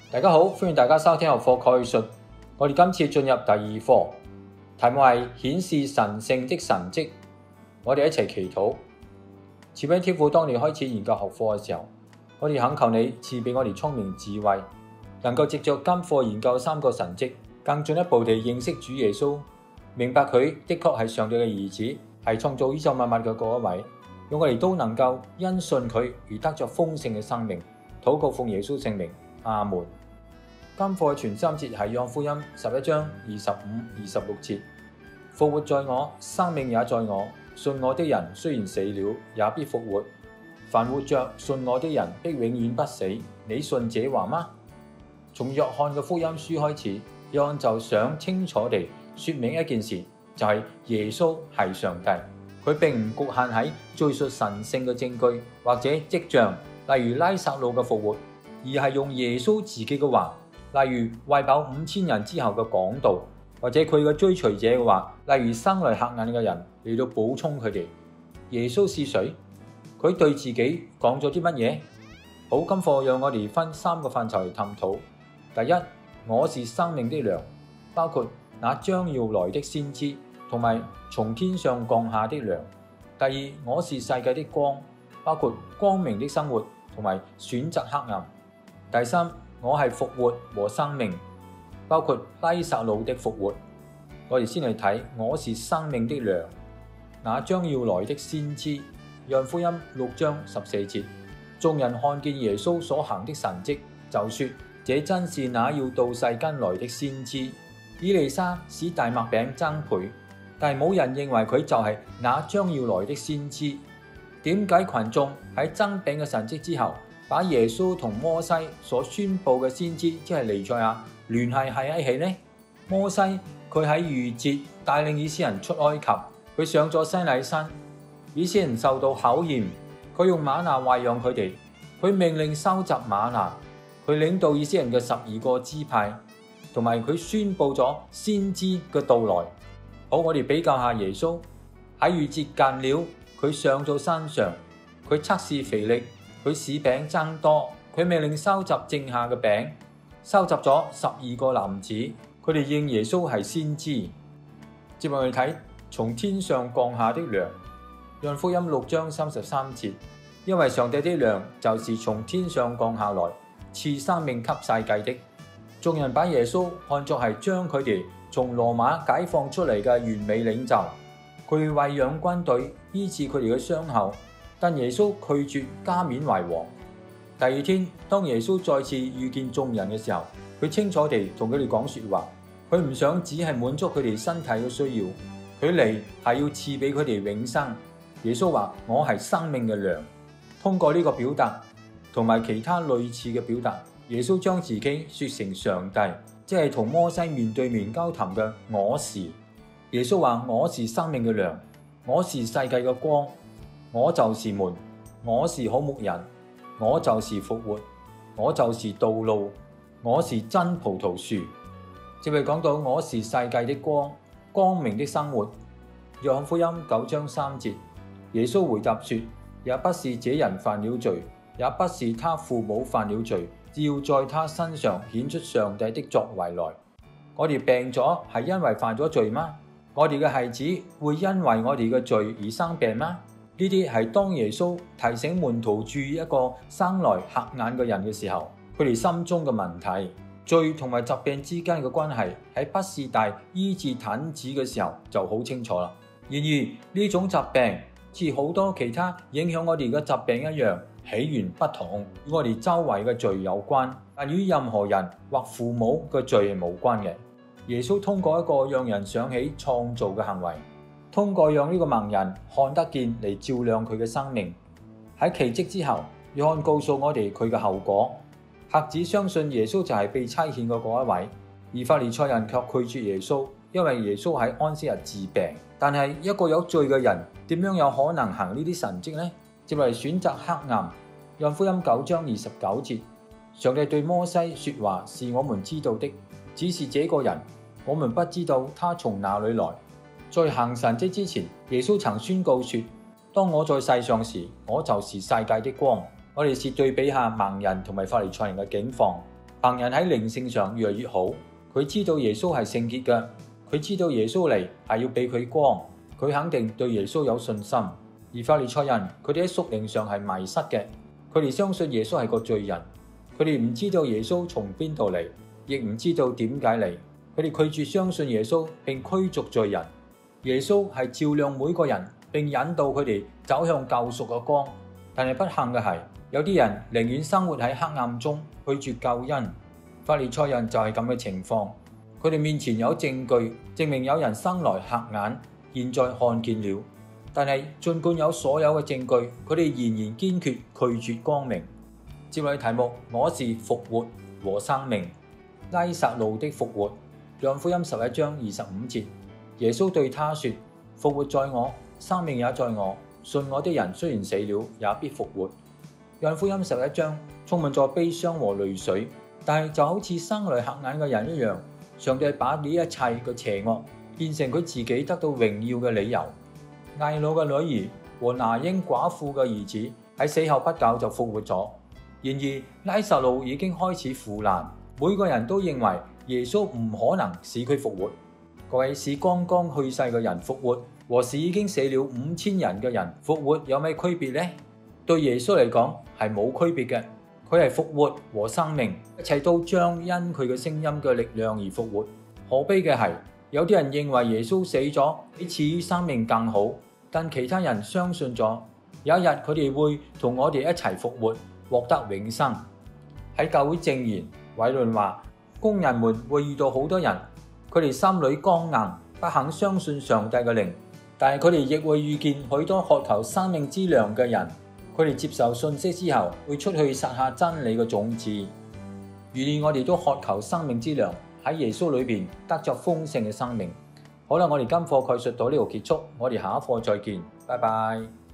大家好，歡迎大家收聽學課概述。我哋今次進入第二課，題目係顯示神聖的神蹟。我哋一齊祈禱。慈悲天父，當你開始研究學課嘅時候，我哋懇求你賜俾我哋聰明智慧，能夠藉着今課研究三個神蹟，更進一步地認識主耶穌，明白佢的確係上帝嘅兒子，係創造宇宙萬物嘅嗰一位。讓我哋都能夠因信佢而得着豐盛嘅生命。禱告奉耶穌聖名，阿門。今課嘅全心節係約翰福音11章25、26節。復活在我，生命也在我。信我的人雖然死了，也必復活。凡活着信我的人，必永遠不死。你信這話嗎？從約翰嘅福音書開始，約翰就想清楚地說明一件事，就係耶穌係上帝。佢並唔局限喺敘述神聖嘅證據或者跡象，例如拉撒路嘅復活，而係用耶穌自己嘅話，例如餵飽5000人之後嘅講道，或者佢嘅追隨者嘅話，例如生來瞎眼嘅人嚟到補充佢哋。耶穌是誰？佢對自己講咗啲乜嘢？好，今課讓我哋分三個範疇嚟探討。第一，我是生命的糧，包括那將要來的先知，同埋從天上降下的糧。第二，我是世界的光，包括光明的生活同埋選擇黑暗。第三，我係復活和生命，包括拉撒路的復活。我哋先嚟睇我是生命的糧，那將要來的先知。約翰福音6章14節，眾人看見耶穌所行的神蹟，就說這真是那要到世間來的先知。以利沙使大麥餅增倍，但係冇人認為佢就係那將要來的先知。點解群眾喺增餅嘅神蹟之後，把耶穌同摩西所宣佈嘅先知，即係彌賽亞聯繫喺一起呢？摩西佢喺逾節帶領以色列人出埃及，佢上咗西乃山，以色列人受到考驗，佢用嗎哪餵養佢哋，佢命令收集嗎哪，佢領導以色列人嘅12個支派，同埋佢宣佈咗先知嘅到來。好，我哋比較下耶穌喺逾節近了，佢上咗山上，佢測試肥力，佢使餅增多，佢命令收集剩下嘅餅，收集咗12個男子，佢哋認耶穌係先知。接落嚟睇從天上降下的糧。約翰福音6章33節，因為上帝的糧就是從天上降下來，賜生命給世界的。眾人把耶穌看作係將佢哋從羅馬解放出嚟嘅完美領袖，佢餵養軍隊，醫治佢哋嘅傷口，但耶穌拒絕加冕為王。第二天，當耶穌再次遇見眾人嘅時候，佢清楚地同佢哋講說話，佢唔想只係滿足佢哋身體嘅需要，佢嚟係要賜俾佢哋永生。耶穌話：我係生命嘅糧。通過呢個表達同埋其他類似嘅表達，耶穌將自己說成上帝，即係同摩西面對面交談嘅我是。耶穌話：我是生命嘅糧，我是世界嘅光，我就是門，我是好牧人，我就是復活，我就是道路，我是真葡萄樹。接嚟講到我是世界的光，光明的生活。約翰福音9章3節。耶穌回答說：也不是這人犯了罪，也不是他父母犯了罪，只要在他身上顯出上帝的作為來。我哋病咗係因為犯咗罪嗎？我哋嘅孩子會因為我哋嘅罪而生病嗎？呢啲係當耶穌提醒門徒注意一個生來瞎眼嘅人嘅時候，佢哋心中嘅問題。罪同埋疾病之間嘅關係喺畢士大醫治癱子嘅時候就好清楚啦。然而呢種疾病似好多其他影響我哋嘅疾病一樣，起源不同，與我哋周圍嘅罪有關，但與任何人或父母嘅罪係無關嘅。耶穌通過一個讓人想起創造嘅行為，通過讓呢個盲人看得見嚟照亮佢嘅生命。喺奇蹟之後，約翰告訴我哋佢嘅後果。瞎子相信耶穌就係被差遣嘅嗰一位，而法利賽人卻拒絕耶穌，因為耶穌喺安息日治病。但係一個有罪嘅人點樣有可能行呢啲神蹟呢？接嚟選擇黑暗。約翰福音9章29節，上帝對摩西說話是我們知道的，只是這個人我們不知道他從哪裏來。在行神蹟之前，耶穌曾宣告說：當我在世上時，我就是世界的光。我哋試對比下盲人同埋法利賽人嘅境況。 行人喺靈性上越嚟越好，佢知道耶穌係聖潔嘅，佢知道耶穌嚟係要俾佢光，佢肯定對耶穌有信心。而法利賽人，佢哋喺屬靈上係迷失嘅，佢哋相信耶穌係個罪人，佢哋唔知道耶穌從邊度嚟，亦唔知道點解嚟，佢哋拒絕相信耶穌並驅逐罪人。耶穌係照亮每個人，並引導佢哋走向救贖嘅光。但係不幸嘅係，有啲人寧願生活喺黑暗中，拒絕救恩。法利賽人就係咁嘅情況，佢哋面前有證據證明有人生來瞎眼，現在看見了。但係儘管有所有嘅證據，佢哋仍然堅決拒絕光明。接落嚟題目：我是復活和生命。拉撒路的復活。約翰福音11章25節，耶穌對他說：復活在我，生命也在我。信我的人雖然死了，也必復活。約翰福音11章充滿咗悲傷和淚水，但係就好似生來瞎眼嘅人一樣，上帝把呢一切嘅邪惡變成佢自己得到榮耀嘅理由。睚魯嘅女兒和拿因寡婦嘅兒子喺死後不久就復活咗。然而拉撒路已經開始腐爛，每個人都認為耶穌唔可能使佢復活。各位，使剛剛去世嘅人復活和使已經死了5000人嘅人復活有咩區別呢？對耶穌嚟講係冇區別嘅，佢係復活和生命，一切都將因佢嘅聲音嘅力量而復活。可悲嘅係，有啲人認為耶穌死咗比賜予生命更好，但其他人相信咗有一日佢哋會同我哋一齊復活，獲得永生。喺教會證言，偉倫話，工人們會遇到好多人，佢哋心裏剛硬，不肯相信上帝嘅靈，但係佢哋亦會遇見許多渴求生命之糧嘅人，佢哋接受信息之後會出去撒下真理嘅種子。願我哋都渴求生命之糧，喺耶穌裏邊得着豐盛嘅生命。好啦，我哋今課概述到呢度結束，我哋下一課再見，拜拜。